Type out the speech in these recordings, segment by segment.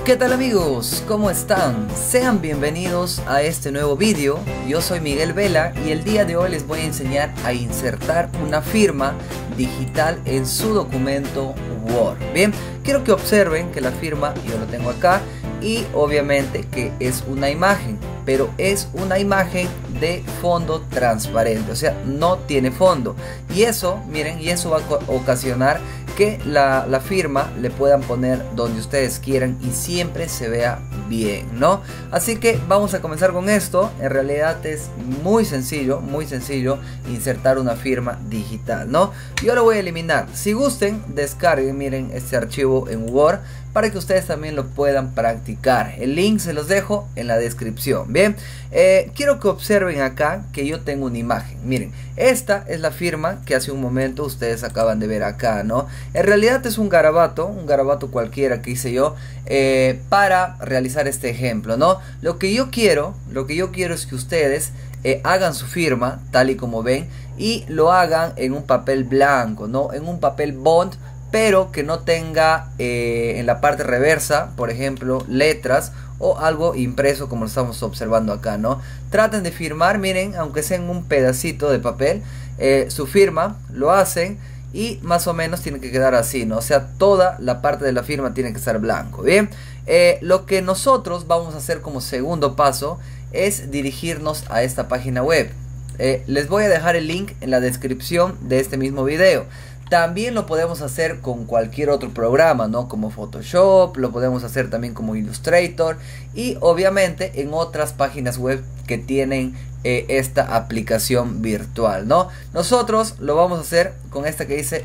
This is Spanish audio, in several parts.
¿Qué tal amigos? ¿Cómo están? Sean bienvenidos a este nuevo vídeo. Yo soy Miguel Vela y el día de hoy les voy a enseñar a insertar una firma digital en su documento Word. Bien, quiero que observen que la firma yo lo tengo acá y obviamente que es una imagen, pero es una imagen de fondo transparente, o sea, no tiene fondo. Y eso, miren, y eso va a ocasionar que la firma le puedan poner donde ustedes quieran y siempre se vea bien, ¿no? Así que vamos a comenzar con esto. En realidad es muy sencillo insertar una firma digital, ¿no? Yo lo voy a eliminar. Si gusten, descarguen, miren, este archivo en Word para que ustedes también lo puedan practicar. El link se los dejo en la descripción. Bien, quiero que observen acá que yo tengo una imagen. Miren, esta es la firma que hace un momento ustedes acaban de ver acá, ¿no? En realidad es un garabato cualquiera que hice yo para realizar este ejemplo, ¿no? Lo que yo quiero es que ustedes hagan su firma tal y como ven y lo hagan en un papel blanco, ¿no? En un papel bond, pero que no tenga en la parte reversa, por ejemplo, letras o algo impreso como lo estamos observando acá, ¿no? Traten de firmar, miren, aunque sea en un pedacito de papel, su firma, lo hacen y más o menos tiene que quedar así, ¿no? O sea, toda la parte de la firma tiene que estar blanco, ¿bien? Lo que nosotros vamos a hacer como segundo paso es dirigirnos a esta página web. Les voy a dejar el link en la descripción de este mismo video. También lo podemos hacer con cualquier otro programa, ¿no? Como Photoshop, lo podemos hacer también como Illustrator y obviamente en otras páginas web que tienen esta aplicación virtual, ¿no? Nosotros lo vamos a hacer con esta que dice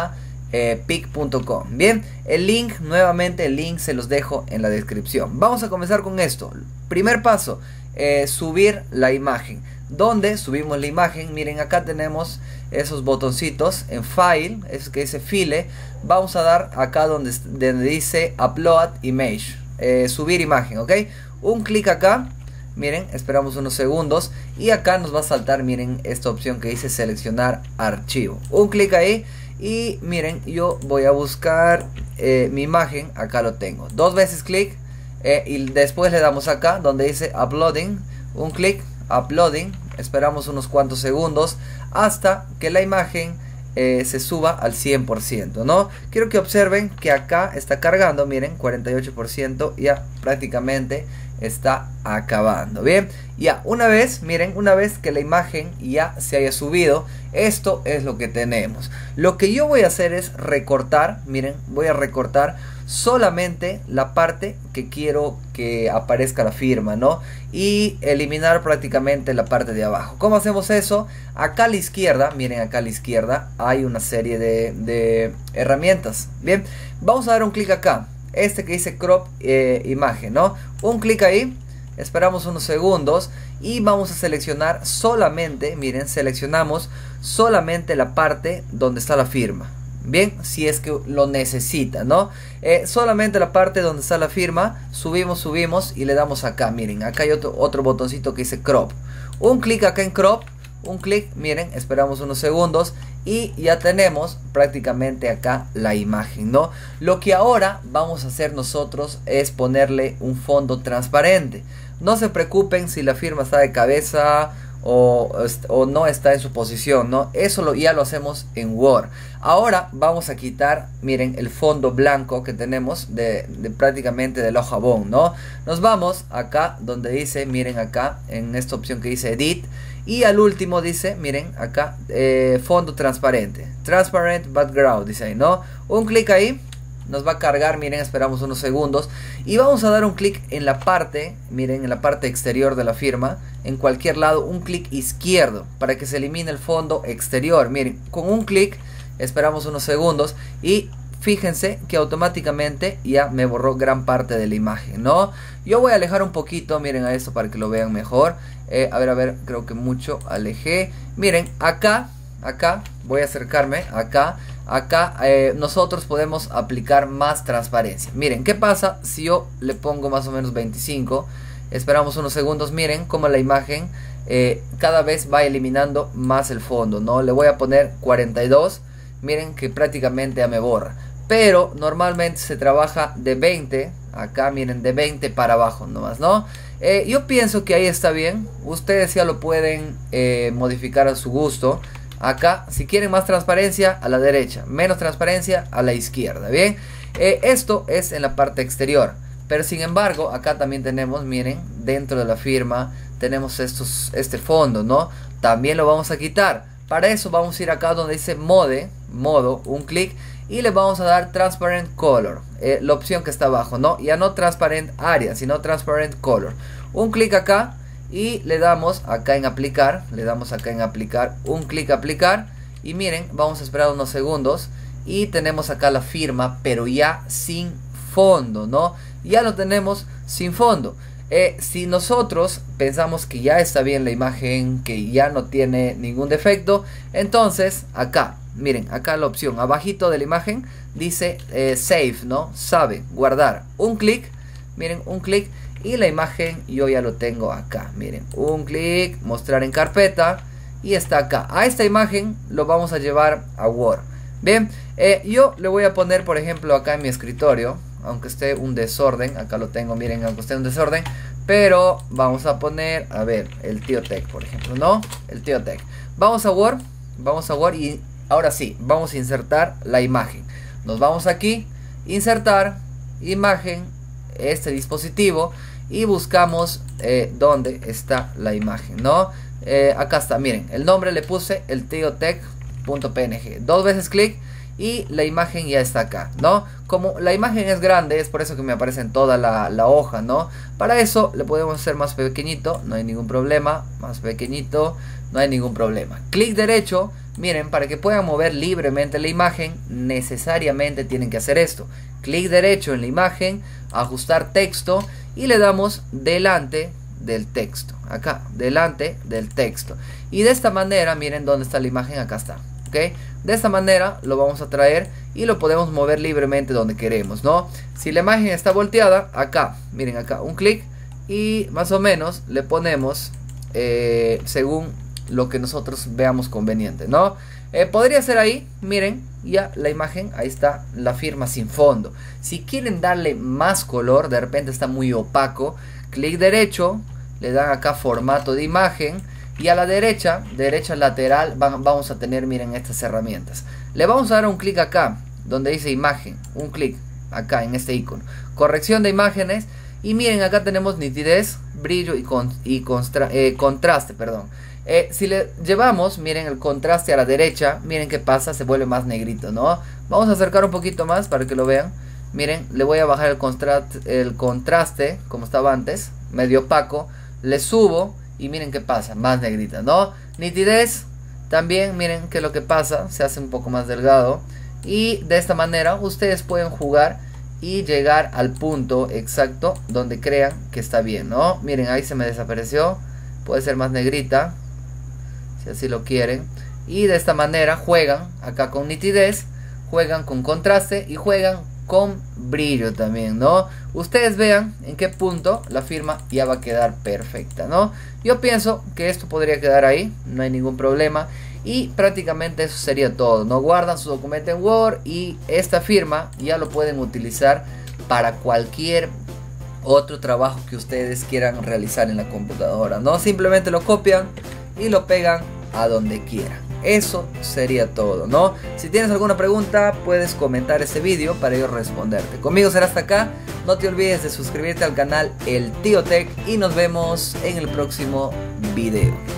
lunapic.com. Bien, el link, nuevamente el link se los dejo en la descripción. Vamos a comenzar con esto. Primer paso, subir la imagen. ¿Dónde subimos la imagen? Miren, acá tenemos esos botoncitos en File, es que dice File. Vamos a dar acá donde dice Upload Image, subir imagen, ¿ok? Un clic acá, miren, esperamos unos segundos y acá nos va a saltar, miren, esta opción que dice seleccionar archivo. Un clic ahí y miren, yo voy a buscar mi imagen, acá lo tengo. Dos veces clic y después le damos acá donde dice Uploading, un clic, Uploading, esperamos unos cuantos segundos hasta que la imagen se suba al 100%, ¿no? Quiero que observen que acá está cargando, miren, 48%, ya prácticamente está acabando. Bien, ya una vez, miren, una vez que la imagen ya se haya subido, esto es lo que tenemos. Lo que yo voy a hacer es recortar, miren, voy a recortar solamente la parte que quiero que aparezca la firma, ¿no? Y eliminar prácticamente la parte de abajo. ¿Cómo hacemos eso? Acá a la izquierda, miren, acá a la izquierda hay una serie de herramientas. Bien, vamos a dar un clic acá, este que dice crop imagen, ¿no? Un clic ahí, esperamos unos segundos y vamos a seleccionar solamente, miren, seleccionamos solamente la parte donde está la firma. Bien, si es que lo necesita, ¿no? Solamente la parte donde está la firma, subimos y le damos acá, miren, acá hay otro botoncito que dice crop. Un clic acá en crop, un clic, miren, esperamos unos segundos y ya tenemos prácticamente acá la imagen, ¿no? Lo que ahora vamos a hacer nosotros es ponerle un fondo transparente. No se preocupen si la firma está de cabeza o no está en su posición, ¿no? Eso ya lo hacemos en Word. Ahora vamos a quitar, miren, el fondo blanco que tenemos de prácticamente de la hoja bond, ¿no? Nos vamos acá donde dice, miren acá, en esta opción que dice Edit. Y al último dice, miren acá, fondo transparente, Transparent Background, dice ahí, ¿no? Un clic ahí, nos va a cargar, miren, esperamos unos segundos. Y vamos a dar un clic en la parte, miren, en la parte exterior de la firma, en cualquier lado, un clic izquierdo, para que se elimine el fondo exterior. Miren, con un clic, esperamos unos segundos y fíjense que automáticamente ya me borró gran parte de la imagen, ¿no? Yo voy a alejar un poquito, miren a esto para que lo vean mejor. A ver, creo que mucho alejé. Miren, acá, voy a acercarme, acá nosotros podemos aplicar más transparencia. Miren, ¿qué pasa si yo le pongo más o menos 25? Esperamos unos segundos, miren cómo la imagen cada vez va eliminando más el fondo, ¿no? Le voy a poner 42, miren que prácticamente ya me borra. Pero normalmente se trabaja de 20 acá miren, de 20 para abajo nomás, ¿no? Yo pienso que ahí está bien. Ustedes ya lo pueden modificar a su gusto. Acá, si quieren más transparencia, a la derecha, menos transparencia, a la izquierda, ¿bien? Esto es en la parte exterior. Pero sin embargo, acá también tenemos, miren, dentro de la firma tenemos este fondo, ¿no? También lo vamos a quitar. Para eso vamos a ir acá donde dice modo, un clic, y le vamos a dar Transparent Color, la opción que está abajo, ¿no? Ya no Transparent Area, sino Transparent Color. Un clic acá y le damos acá en aplicar, un clic aplicar, y miren, vamos a esperar unos segundos y tenemos acá la firma, pero ya sin fondo, ¿no? Ya lo tenemos sin fondo. Si nosotros pensamos que ya está bien la imagen, que ya no tiene ningún defecto, entonces acá, miren, acá la opción abajito de la imagen dice save, ¿no? Sabe, guardar. Un clic, miren, un clic, y la imagen yo ya lo tengo acá, miren, un clic, mostrar en carpeta, y está acá. A esta imagen lo vamos a llevar a Word. Bien, yo le voy a poner, por ejemplo, acá en mi escritorio, aunque esté un desorden, acá lo tengo, miren, aunque esté un desorden, pero vamos a poner, a ver, el Tío Tech, por ejemplo, ¿no? El Tío Tech. Vamos a Word y ahora sí, vamos a insertar la imagen. Nos vamos aquí, insertar, imagen, este dispositivo, y buscamos dónde está la imagen, ¿no? Acá está, miren, el nombre le puse el tiotech.png, 2 veces clic, y la imagen ya está acá, ¿no? Como la imagen es grande, es por eso que me aparece en toda la hoja, ¿no? Para eso le podemos hacer más pequeñito, no hay ningún problema. Más pequeñito, no hay ningún problema. Clic derecho, miren, para que puedan mover libremente la imagen, necesariamente tienen que hacer esto. Clic derecho en la imagen, ajustar texto, y le damos delante del texto. Acá, delante del texto. Y de esta manera, miren dónde está la imagen, acá está. ¿Okay? De esta manera lo vamos a traer y lo podemos mover libremente donde queremos, ¿no? Si la imagen está volteada, acá, miren acá, un clic, y más o menos le ponemos según lo que nosotros veamos conveniente, ¿no? Podría ser ahí, miren, ya la imagen, ahí está la firma sin fondo. Si quieren darle más color, de repente está muy opaco, clic derecho, le dan acá formato de imagen, y a la derecha lateral vamos a tener, miren, estas herramientas. Le vamos a dar un clic acá donde dice imagen, un clic acá en este icono, corrección de imágenes, y miren, acá tenemos nitidez, brillo y contraste, perdón. Si le llevamos, miren, el contraste a la derecha, miren qué pasa, se vuelve más negrito, ¿no? Vamos a acercar un poquito más para que lo vean. Miren, le voy a bajar el contraste como estaba antes, medio opaco, le subo, y miren qué pasa, más negrita, ¿no? Nitidez, también miren que lo que pasa, se hace un poco más delgado. Y de esta manera ustedes pueden jugar y llegar al punto exacto donde crean que está bien, ¿no? Miren, ahí se me desapareció, puede ser más negrita, si así lo quieren. Y de esta manera juegan acá con nitidez, juegan con contraste y juegan con brillo también, ¿no? Ustedes vean en qué punto la firma ya va a quedar perfecta, ¿no? Yo pienso que esto podría quedar ahí, no hay ningún problema. Y prácticamente eso sería todo, ¿no? Guardan su documento en Word y esta firma ya lo pueden utilizar para cualquier otro trabajo que ustedes quieran realizar en la computadora, ¿no? Simplemente lo copian y lo pegan a donde quieran. Eso sería todo, ¿no? Si tienes alguna pregunta, puedes comentar este vídeo para yo responderte. Conmigo será hasta acá. No te olvides de suscribirte al canal El Tío Tech y nos vemos en el próximo video.